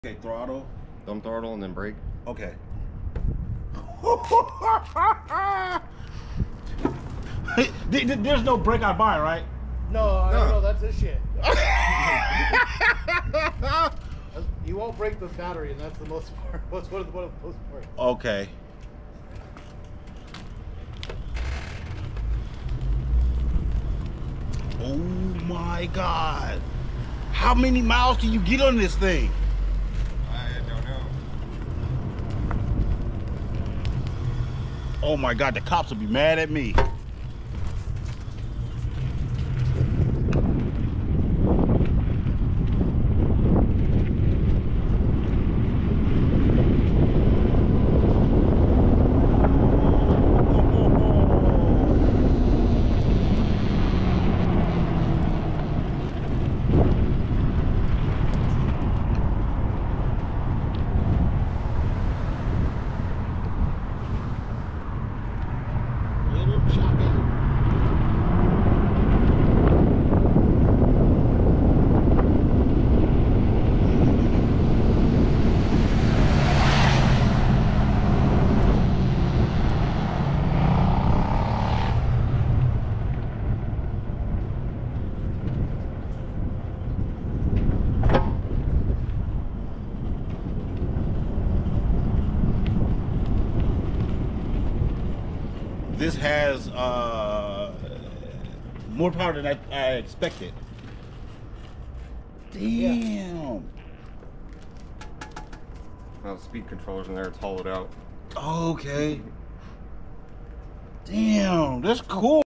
Okay, throttle. Thumb throttle and then brake. Okay. There's no brake I buy, right? No, that's his shit. You won't break the battery, and that's the most part. What's one of the most important. Okay. Oh my God! How many miles can you get on this thing? I don't know. Oh my God! The cops will be mad at me. This has more power than I expected. Damn. Yeah. Well, the speed controller's in there. It's hollowed out. Okay. Damn, that's cool.